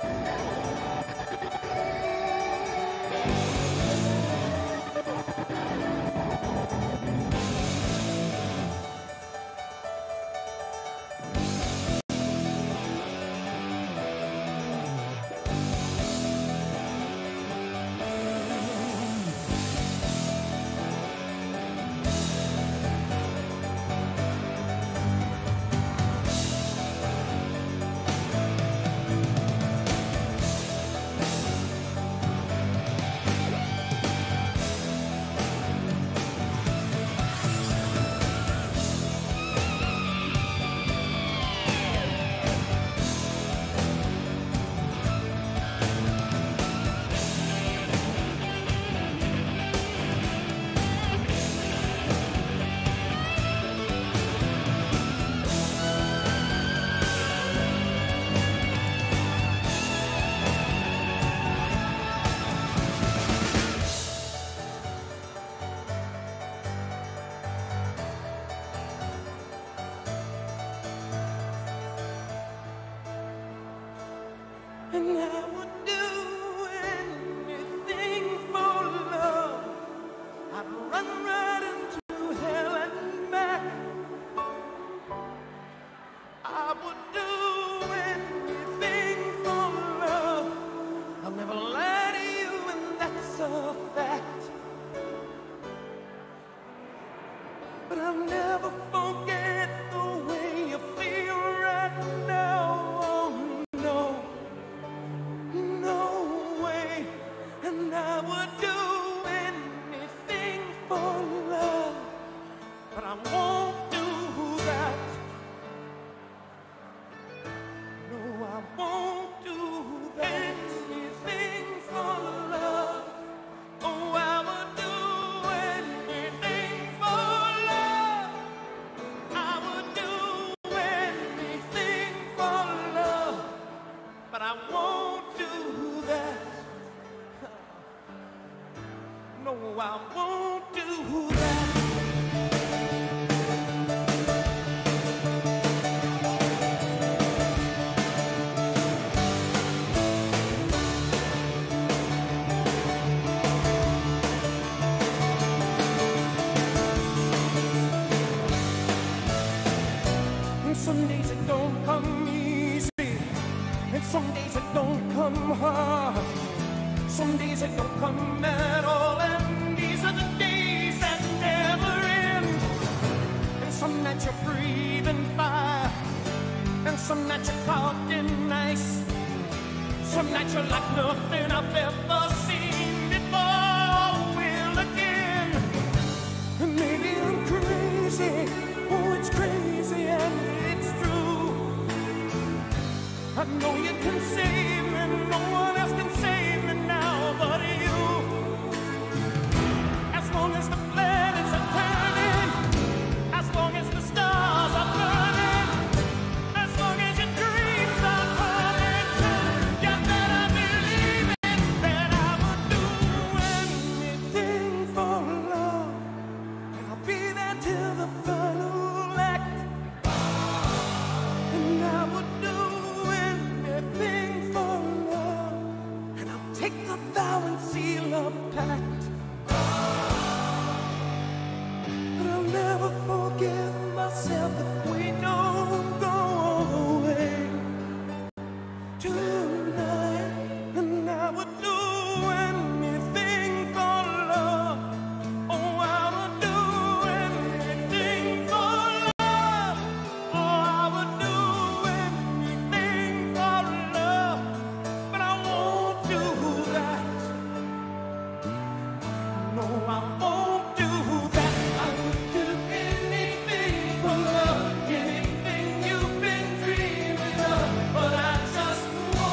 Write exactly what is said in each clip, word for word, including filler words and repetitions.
And I would do anything for love. I'd run right into hell and back. I would do anything for love. I'll never lie to you, and that's a fact. But I'll never forget the way you feel right now. Oh no. And I would do anything for love, but I won't do that. No, I won't do that. Anything for love. Oh, I would do anything for love. I would do anything for love, but I won't do that. No, I won't do that. And some days it don't come easy, and some days it don't come hard. Some days it don't come at all, and these are the days that never end. And some nights you're breathing fire, and some nights you're caught in ice. Some nights you're like nothing I've ever seen before or will again. And maybe I'm crazy, oh it's crazy and it's true. I know you can save me, no one else can save me now but you. As long as the planets are turning, as long as the stars are burning, as long as your dreams are coming true, you better believe it, that I would do anything for love. And I'll be there till the final act. And I would do anything for love, and I'll take the vow and seal a pact. But I'll never forgive myself if we don't go away tonight. And I would do anything for love. Oh, I would do anything for love. Oh, I would do anything for love, but I won't do that. No, I won't do that. I would do anything for love, anything you've been dreaming of, but I just won't.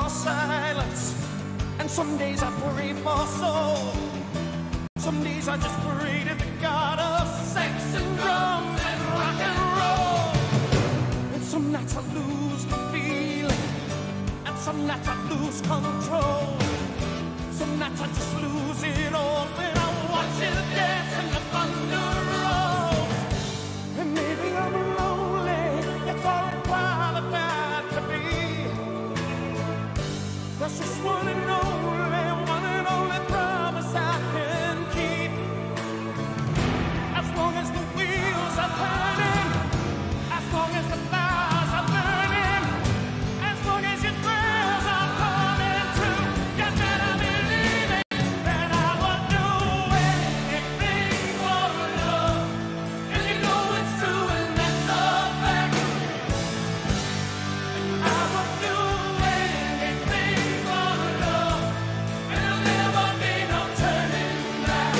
for silence, and some days I pray for soul. Some days I just pray to the God of sex and drums and rock and roll. And some nights I lose the feeling, and some nights I lose control. Some nights I just lose it all when I watch you dance and the thunder rolls. And maybe I'm lonely, it's all it qualified to be. That's just one and only, one and only promise I can keep. As long as the wheels are turning, as long as the fires are burning, as long as your prayers are coming true, you better believe it, that I will do anything for love. And you know it's true and that's a fact. I will do anything for love, and there'll never be no turning back.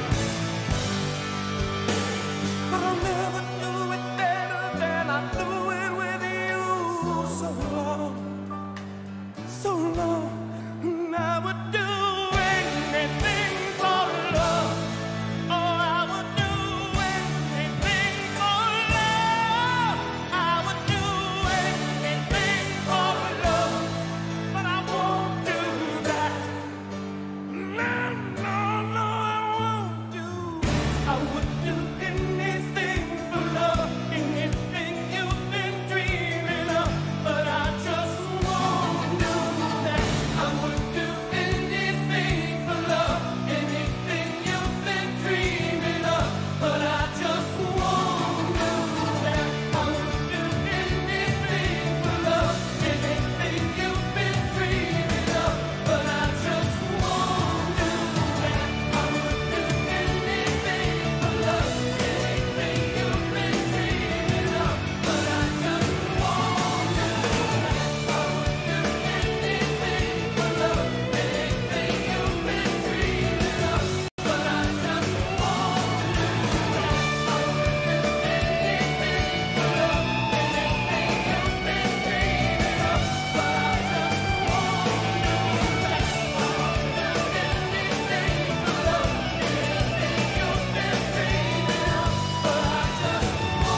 But I'll never do it better than I do it with you. So long, so long, and I would do anything for love. Oh, I would do anything for love. I would do anything for love, but I won't do that. No, no, no, I won't do. I would do anything for love, anything you've been dreaming of, but I just won't do that. I would do anything for love, anything you've been dreaming of, but I just won't do that. I would do anything for love, anything you've been dreaming of, but I just won't do that. I would do anything for love, anything you've been dreaming of, but I just won't do that. I would do anything for love, anything you've been dreaming of, but I just won't do that. I would do anything for love, anything you've been dreaming of, but I just won't do that. I would do anything for love, anything you've been dreaming of, but I just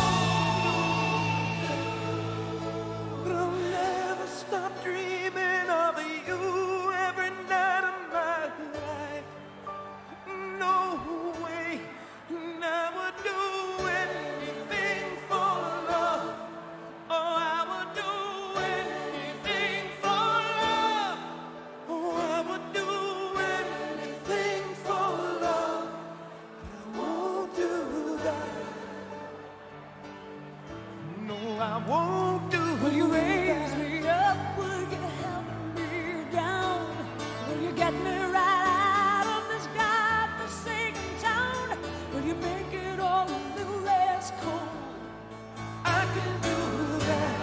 won't. But I'll never stop dreaming of you every night of my life. No way, and I would do anything for love. Oh, I would do anything for love. Oh, I would do anything for love, but I won't do that. No, I won't do. Will you raise me up? Will you help me down? Will you get me right out of this godforsaken town? Will you make it all a little less cold? I can do that.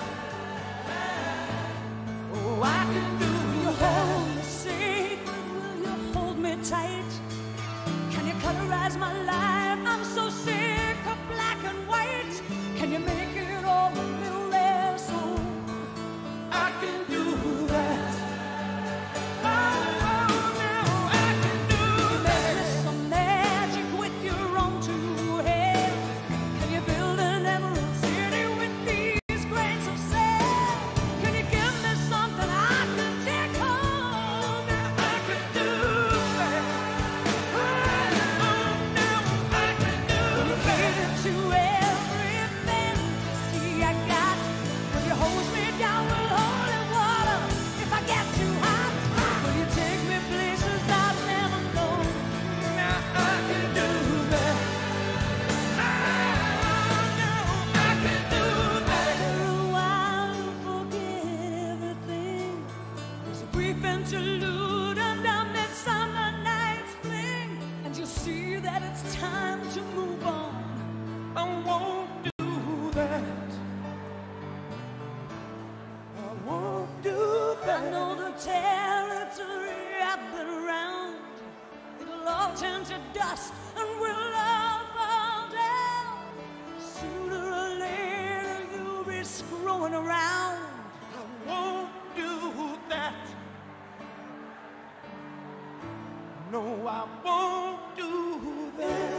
Oh, I can do Will you that. hold me safe? Will you hold me tight? Can you colorize my life? I'm so sick of black and white. Can you make it all a little less old? I can do that. Oh, oh, no, I can do that. There's some magic with your own two hands. Can you build an emerald city with these grains of sand? Can you give me something I can take home? I can do that. Oh, no, I can do Will you that. cater to every fantasy I got? Will you hose me down with holy water if I get too hot? Will you take me places I've never known? Now I can do that. Oh, no, I can do that. After a while, you forget everything. There's a brief interlude and a midsummer night's fling, and you see that it's time to move on. I won't do that. I won't do that. I know the territory I've been around. It'll all turn to dust and we'll all fall down. Sooner or later you'll be screwing around. I won't do that. No, I won't do that.